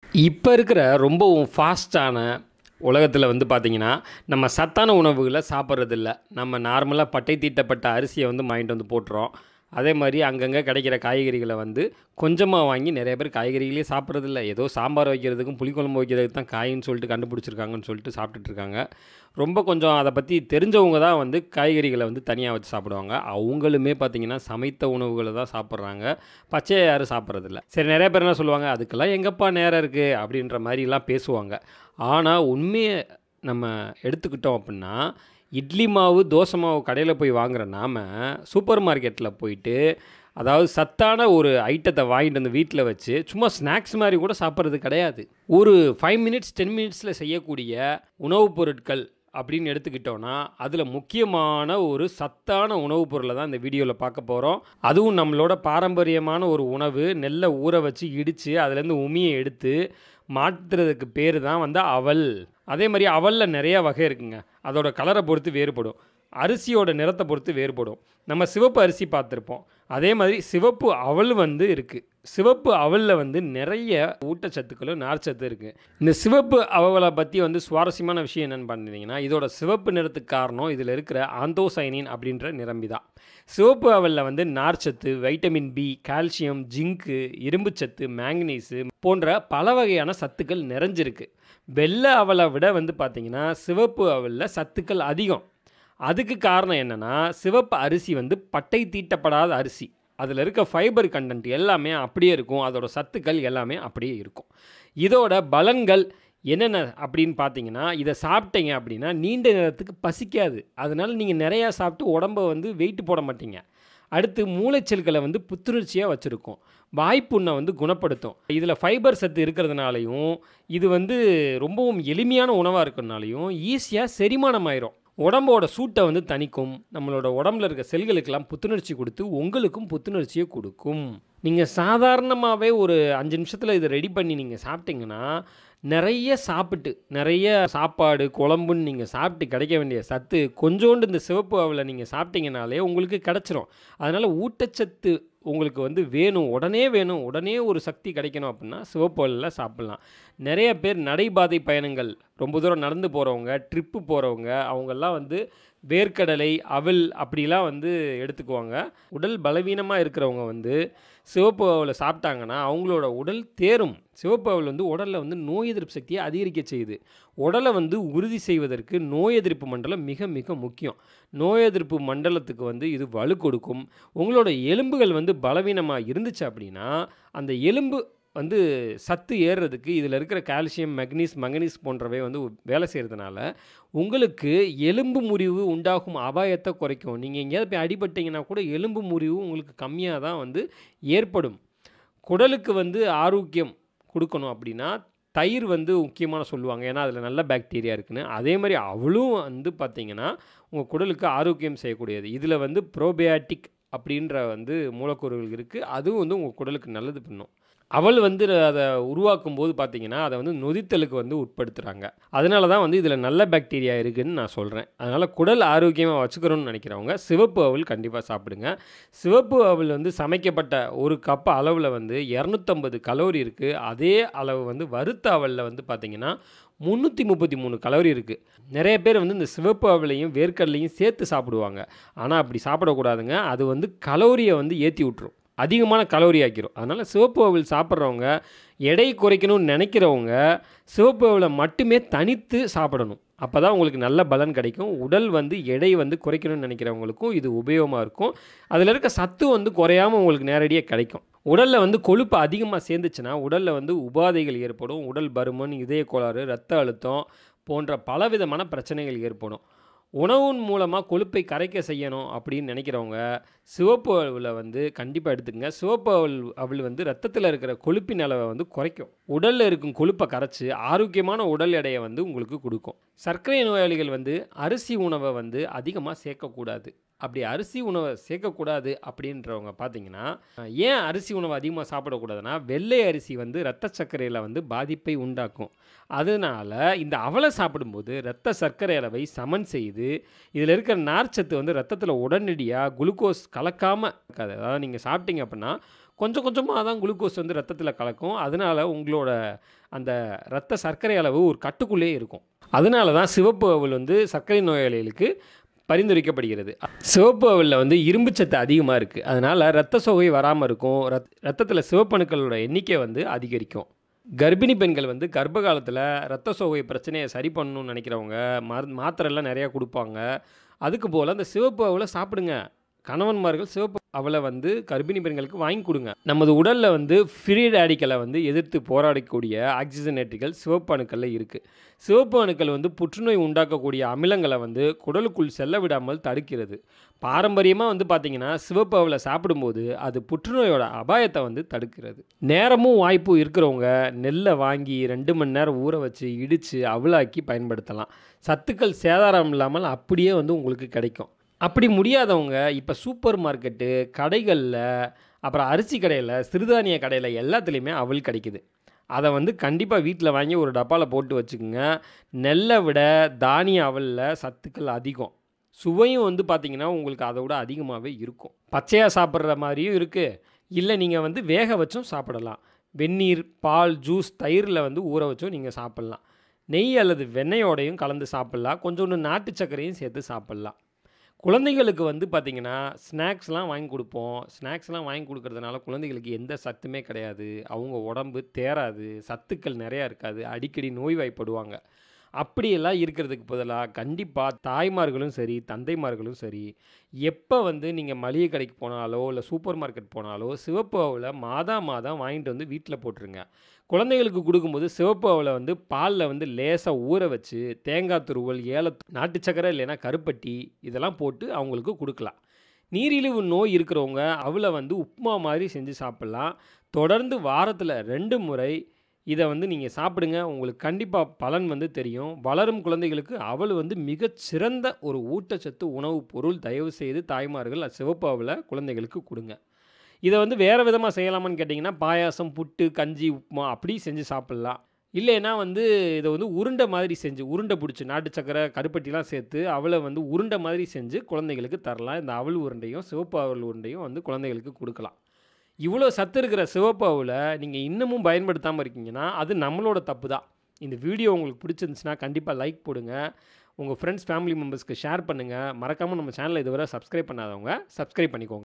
இப்போ இருக்கிற ரொம்பவும் ஃபாஸ்ட்டான உலகத்தில் வந்து பார்த்திங்கன்னா, நம்ம சத்தான உணவுகளை சாப்பிட்றதில்ல. நம்ம நார்மலாக பட்டை தீட்டப்பட்ட அரிசியை வந்து வாங்கிட்டு வந்து போட்டுறோம். அதே மாதிரி அங்கங்கே கிடைக்கிற காய்கறிகளை வந்து கொஞ்சமாக வாங்கி நிறைய பேர் காய்கறிகளே சாப்பிட்றதில்ல. ஏதோ சாம்பார் வைக்கிறதுக்கும் புளிக்குழம்பு வைக்கிறதுக்கு தான் காயின்னு சொல்லிட்டு கண்டுபிடிச்சிருக்காங்கன்னு சொல்லிட்டு சாப்பிட்டுட்டு இருக்காங்க. ரொம்ப கொஞ்சம் அதை பற்றி தெரிஞ்சவங்க தான் வந்து காய்கறிகளை வந்து தனியாக வச்சு சாப்பிடுவாங்க. அவங்களுமே பார்த்திங்கன்னா சமைத்த உணவுகளை தான் சாப்பிட்றாங்க. பச்சையை யாரும் சாப்பிட்றதில்ல. சரி, நிறைய பேர் என்ன சொல்லுவாங்க, அதுக்கெல்லாம் எங்கப்பா நேரம் இருக்குது அப்படின்ற மாதிரிலாம் பேசுவாங்க. ஆனால் உண்மையை நம்ம எடுத்துக்கிட்டோம் அப்படின்னா, இட்லி மாவு தோசை மாவு கடையில் போய் வாங்குற நாம் சூப்பர் மார்க்கெட்டில் போயிட்டு அதாவது சத்தான ஒரு ஐட்டத்தை வாங்கிட்டு வந்து வீட்டில் வச்சு சும்மா ஸ்நாக்ஸ் மாதிரி கூட சாப்பிட்றது கிடையாது. ஒரு 5 மினிட்ஸ் 10 மினிட்ஸில் செய்யக்கூடிய உணவுப் பொருட்கள் அப்படின்னு எடுத்துக்கிட்டோன்னா, அதில் முக்கியமான ஒரு சத்தான உணவுப் பொருளை தான் இந்த வீடியோவில் பார்க்க போகிறோம். அதுவும் நம்மளோட பாரம்பரியமான ஒரு உணவு. நெல்லை ஊற வச்சு இடித்து அதுலேருந்து உமியை எடுத்து மாற்றுறதுக்கு பேர் தான் வந்து அவல். அதே மாதிரி அவலில் நிறைய வகை இருக்குங்க. அதோட கலரை பொறுத்து வேறுபடும். அரிசியோட நிறத்தை பொறுத்து வேறுபடும். நம்ம சிவப்பு அரிசி பார்த்துருப்போம். அதே மாதிரி சிவப்பு அவல் வந்து இருக்குது. சிவப்பு அவலில் வந்து நிறைய ஊட்டச்சத்துக்களும் நார்ச்சத்து இருக்குது. இந்த சிவப்பு அவலை பற்றி வந்து சுவாரஸ்யமான விஷயம் என்னென்னு பார்த்தீங்கன்னா, இதோட சிவப்பு நிறத்துக்கு காரணம் இதில் இருக்கிற ஆந்தோசைனின் அப்படின்ற நிரம்பி தான். சிவப்பு அவலில் வந்து நார்ச்சத்து, வைட்டமின் பி, கால்சியம், ஜிங்கு, இரும்புச்சத்து, மேங்கனீஸு போன்ற பல வகையான சத்துக்கள் நிறைஞ்சிருக்கு. வெள்ளை அவலை விட வந்து பார்த்திங்கன்னா சிவப்பு அவலில் சத்துக்கள் அதிகம். அதுக்கு காரணம் என்னென்னா, சிவப்பு அரிசி வந்து பட்டை தீட்டப்படாத அரிசி. அதில் இருக்க ஃபைபர் கண்டென்ட் எல்லாமே அப்படியே இருக்கும். அதோட சத்துக்கள் எல்லாமே அப்படியே இருக்கும். இதோட பலன்கள் என்னென்ன அப்படின்னு பார்த்தீங்கன்னா, இதை சாப்பிட்டீங்க அப்படின்னா நீண்ட நேரத்துக்கு பசிக்காது. அதனால் நீங்கள் நிறையா சாப்பிட்டு உடம்பை வந்து வெயிட் போட மாட்டீங்க. அடுத்து மூளைச்செல்களை வந்து புத்துணர்ச்சியாக வச்சுருக்கும். வாய்ப்புண்ணை வந்து குணப்படுத்தும். இதில் ஃபைபர் சத்து இருக்கிறதுனாலையும், இது வந்து ரொம்பவும் எளிமையான உணவாக இருக்கிறதுனாலையும் ஈஸியாக செரிமானம் ஆயிரும். உடம்போட சூட்டை வந்து தணிக்கும். நம்மளோட உடம்புல இருக்க செல்களுக்கெல்லாம் புத்துணர்ச்சி கொடுத்து உங்களுக்கும் புத்துணர்ச்சியை கொடுக்கும். நீங்கள் சாதாரணமாகவே ஒரு 5 நிமிஷத்தில் இதை ரெடி பண்ணி நீங்கள் சாப்பிட்டீங்கன்னா, நிறைய சாப்பிட்டு நிறைய சாப்பாடு குழம்புன்னு நீங்கள் சாப்பிட்டு கிடைக்க வேண்டிய சத்து கொஞ்சோண்டு இந்த சிவப்பு அவலை நீங்கள் சாப்பிட்டீங்கனாலே உங்களுக்கு கிடச்சிரும். அதனால் ஊட்டச்சத்து உங்களுக்கு வந்து வேணும், உடனே ஒரு சக்தி கிடைக்கணும் அப்படின்னா சிவப்பு அவலில் சாப்பிட்லாம். நிறைய பேர் நடைபாதை பயணங்கள் ரொம்ப தூரம் நடந்து போகிறவங்க, ட்ரிப்பு போகிறவங்க, அவங்கெல்லாம் வந்து வேர்க்கடலை, அவல் அப்படிலாம் வந்து எடுத்துக்குவாங்க. உடல் பலவீனமாக இருக்கிறவங்க வந்து சிவப்பு அவலை சாப்பிட்டாங்கன்னா அவங்களோட உடல் தேரும். சிவப்பு அவல் வந்து உடலில் வந்து நோய் எதிர்ப்பு சக்தியை அதிகரிக்க செய்யுது. உடலை வந்து உறுதி செய்வதற்கு நோய் எதிர்ப்பு மண்டலம் மிக மிக முக்கியம். நோய் எதிர்ப்பு மண்டலத்துக்கு வந்து இது வலு கொடுக்கும். உங்களோட எலும்புகள் வந்து பலவீனமாக இருந்துச்சு அப்படின்னா, அந்த எலும்பு வந்து சத்து ஏறுறதுக்கு இதில் இருக்கிற கால்சியம், மங்கனீஸ் போன்றவை வந்து வேலை செய்கிறதுனால உங்களுக்கு எலும்பு முறிவு உண்டாகும் அபாயத்தை குறைக்கும். நீங்கள் எங்கேயாவது போய் அடிபட்டிங்கன்னா கூட எலும்பு முறிவு உங்களுக்கு கம்மியாக தான் வந்து ஏற்படும். குடலுக்கு வந்து ஆரோக்கியம் கொடுக்கணும் அப்படின்னா தயிர் வந்து முக்கியமான சொல்லுவாங்க. ஏன்னா அதில் நல்ல பாக்டீரியா இருக்குன்னு. அதே மாதிரி அவளும் வந்து பார்த்திங்கன்னா உங்கள் குடலுக்கு ஆரோக்கியம் செய்யக்கூடியது. இதில் வந்து ப்ரோபயாட்டிக் அப்படின்ற வந்து மூலக்கூறுகள் இருக்குது. அதுவும் வந்து உங்கள் குடலுக்கு நல்லது பண்ணும். அவள் வந்து அதை உருவாக்கும் போது பார்த்திங்கன்னா அதை வந்து நொதித்தலுக்கு வந்து உட்படுத்துகிறாங்க. அதனால தான் வந்து இதில் நல்ல பாக்டீரியா இருக்குதுன்னு நான் சொல்கிறேன். அதனால் குடல் ஆரோக்கியமாக வச்சுக்கிறோன்னு நினைக்கிறவங்க சிவப்பு அவல் கண்டிப்பாக சாப்பிடுங்க. சிவப்பு அவல் வந்து சமைக்கப்பட்ட ஒரு கப் அளவில் வந்து 250 கலோரி இருக்குது. அதே அளவு வந்து வறுத்த அவலில் வந்து பார்த்திங்கன்னா 333 கலோரி இருக்குது. நிறைய பேர் வந்து இந்த சிவப்பு அவலையும் வேர்க்கடலையும் சேர்த்து சாப்பிடுவாங்க. ஆனால் அப்படி சாப்பிடக்கூடாதுங்க. அது வந்து கலோரியை வந்து ஏற்றி விட்டுரும், அதிகமான கலோரி ஆக்கிரும். அதனால் சிவப்பு அவல் சாப்பிட்றவங்க, எடை குறைக்கணும்னு நினைக்கிறவங்க சிவப்பு அவலை மட்டுமே தனித்து சாப்பிடணும். அப்போ தான் உங்களுக்கு நல்ல பலன் கிடைக்கும். உடல் வந்து எடை வந்து குறைக்கணும்னு நினைக்கிறவங்களுக்கும் இது உபயோகமாக இருக்கும். அதில் இருக்க சத்து வந்து குறையாமல் உங்களுக்கு நேரடியாக கிடைக்கும். உடலில் வந்து கொழுப்பு அதிகமாக சேர்ந்துச்சுன்னா உடலில் வந்து உபாதைகள் ஏற்படும். உடல் பருமன், இதய கோளாறு, இரத்த அழுத்தம் போன்ற பலவிதமான பிரச்சனைகள் ஏற்படும். உணவின் மூலமாக கொழுப்பை கரைக்க செய்யணும் அப்படின்னு நினைக்கிறவங்க சிவப்பு அவலை வந்து கண்டிப்பாக எடுத்துக்கங்க. சிவப்பு அவல் வந்து ரத்தத்தில் இருக்கிற கொழுப்பின் அளவை வந்து குறைக்கும். உடலில் இருக்கும் கொழுப்பை கரைச்சி ஆரோக்கியமான உடல் எடையை வந்து உங்களுக்கு கொடுக்கும். சர்க்கரை நோயாளிகள் வந்து அரிசி உணவை வந்து அதிகமாக சேர்க்கக்கூடாது. அப்படி அரிசி உணவை சேர்க்கக்கூடாது அப்படின்றவங்க பார்த்தீங்கன்னா, ஏன் அரிசி உணவை அதிகமாக சாப்பிடக்கூடாதுன்னா, வெள்ளை அரிசி வந்து இரத்த சர்க்கரையில் வந்து பாதிப்பை உண்டாக்கும். அதனால் இந்த அவலை சாப்பிடும்போது இரத்த சர்க்கரை அளவை சமன் செய்து இதில் இருக்கிற நார்ச்சத்து வந்து ரத்தத்தில் உடனடியாக குளுக்கோஸ் கலக்காமல் இருக்காது. அதாவது நீங்கள் சாப்பிட்டீங்க அப்படின்னா கொஞ்சம் கொஞ்சமாக தான் குளுக்கோஸ் வந்து ரத்தத்தில் கலக்கும். அதனால உங்களோட அந்த இரத்த சர்க்கரை அளவு ஒரு கட்டுக்குள்ளேயே இருக்கும். அதனால தான் சிவப்பு அவல் வந்து சர்க்கரை நோயாளிகளுக்கு பரிந்துரைக்கப்படுகிறது. சிவப்பு அவலில் வந்து இரும்புச்சத்து அதிகமாக இருக்குது. அதனால் இரத்த சோகை வராமல் இருக்கும். ரத்தத்தில் சிவப்பணுக்களோட எண்ணிக்கை வந்து அதிகரிக்கும். கர்ப்பிணி பெண்கள் வந்து கர்ப்ப காலத்தில் இரத்த சோகை பிரச்சனையை சரி பண்ணணும்னு நினைக்கிறவங்க மாத்திரைலாம் நிறையா கொடுப்பாங்க. அதுக்கு போல் அந்த சிவப்பு அவலை சாப்பிடுங்க. கணவன்மார்கள் சிவப்பு அவலை வந்து கர்ப்பிணி பெண்களுக்கு வாங்கி கொடுங்க. நமது உடலில் வந்து ஃப்ரீ ரேடிக்கலை வந்து எதிர்த்து போராடக்கூடிய ஆக்சிஜனேற்றிகள் சிவப்பு அணுக்களில் இருக்குது. சிவப்பு அணுக்கள் வந்து புற்றுநோய் உண்டாக்கக்கூடிய அமிலங்களை வந்து குடலுக்குள் செல்ல விடாமல் தடுக்கிறது. பாரம்பரியமாக வந்து பார்த்திங்கன்னா சிவப்பு அவலை சாப்பிடும்போது அது புற்றுநோயோட அபாயத்தை வந்து தடுக்கிறது. நேரமும் வாய்ப்பும் இருக்கிறவங்க நெல்லை வாங்கி 2 மணி நேரம் ஊற வச்சு இடித்து அவலாக்கி பயன்படுத்தலாம். சத்துக்கள் சேதாரம் இல்லாமல் அப்படியே வந்து உங்களுக்கு கிடைக்கும். அப்படி முடியாதவங்க இப்போ சூப்பர் மார்க்கெட்டு, கடைகளில், அப்புறம் அரிசி கடையில், சிறுதானிய கடையில் எல்லாத்துலேயுமே அவல் கிடைக்குது. அதை வந்து கண்டிப்பாக வீட்டில் வாங்கி ஒரு டப்பாவில் போட்டு வச்சுக்கோங்க. நெல்லை விட தானிய அவலில் சத்துக்கள் அதிகம். சுவையும் வந்து பார்த்திங்கன்னா உங்களுக்கு அதை விட அதிகமாகவே இருக்கும். பச்சையாக சாப்பிட்ற மாதிரியும் இருக்குது. இல்லை நீங்கள் வந்து வேக வச்சும் சாப்பிடலாம். வெந்நீர், பால், ஜூஸ், தயிரில் வந்து ஊற வச்சும் நீங்கள் சாப்பிட்லாம். நெய் அல்லது வெண்ணெயோடையும் கலந்து சாப்பிட்லாம். கொஞ்சோண்டு நாட்டு சர்க்கரையும் சேர்த்து சாப்பிட்லாம். குழந்தைகளுக்கு வந்து பார்த்திங்கன்னா ஸ்நாக்ஸ்லாம் வாங்கி கொடுப்போம். ஸ்நாக்ஸ்லாம் வாங்கி கொடுக்கறதுனால குழந்தைகளுக்கு எந்த சத்துமே கிடையாது. அவங்க உடம்பு தேராது, சத்துக்கள் நிறையா இருக்காது, அடிக்கடி நோய்வாய்ப்படுவாங்க. அப்படியெல்லாம் இருக்கிறதுக்கு பதிலாக கண்டிப்பாக தாய்மார்களும் சரி, தந்தைமார்களும் சரி, எப்போ வந்து நீங்கள் மளிகை கடைக்கு போனாலோ இல்லை சூப்பர் மார்க்கெட் போனாலோ சிவப்பு அவலை மாதம் வாங்கிட்டு வந்து வீட்டில் போட்டுருங்க. குழந்தைகளுக்கு கொடுக்கும்போது சிவப்பு அவலை வந்து பாலில் வந்து லேசாக ஊற வச்சு தேங்காய் துருவல், நாட்டு சக்கரை இல்லைன்னா கருப்பட்டி இதெல்லாம் போட்டு அவங்களுக்கு கொடுக்கலாம். நீரிழிவு நோய் இருக்கிறவங்க அவலை வந்து உப்புமா மாதிரி செஞ்சு சாப்பிட்லாம். தொடர்ந்து வாரத்தில் 2 முறை இதை வந்து நீங்கள் சாப்பிடுங்க. உங்களுக்கு கண்டிப்பாக பலன் வந்து தெரியும். வளரும் குழந்தைகளுக்கு அவல் வந்து மிகச்சிறந்த ஒரு ஊட்டச்சத்து உணவுப் பொருள். தயவுசெய்து தாய்மார்கள் சிவப்பு அவலை குழந்தைகளுக்கு கொடுங்க. இதை வந்து வேறு விதமாக செய்யலாமான்னு கேட்டிங்கன்னா பாயாசம், புட்டு, கஞ்சி, உப்புமா அப்படி செஞ்சு சாப்பிட்லாம். இல்லைன்னா வந்து இதை வந்து உருண்டை மாதிரி செஞ்சு உருண்டை பிடிச்சி நாட்டு சக்கரை, கருப்பட்டிலாம் சேர்த்து அவலை வந்து உருண்டை மாதிரி செஞ்சு குழந்தைகளுக்கு தரலாம். இந்த அவல் உருண்டையும் சிவப்பு அவல் உருண்டையும் வந்து குழந்தைகளுக்கு கொடுக்கலாம். இவ்வளோ சத்து இருக்கிற சிவப்பு அவலை நீங்கள் இன்னமும் பயன்படுத்தாமல் இருக்கீங்கன்னா அது நம்மளோட தப்பு தான். இந்த வீடியோ உங்களுக்கு பிடிச்சிருந்துச்சுன்னா கண்டிப்பாக லைக் போடுங்க. உங்கள் ஃப்ரெண்ட்ஸ், ஃபேமிலி மெம்பர்ஸ்க்கு ஷேர் பண்ணுங்கள். மறக்காமல் நம்ம சேனலை இதுவரை சப்ஸ்கிரைப் பண்ணாதவங்க சப்ஸ்கிரைப் பண்ணிக்கோங்க.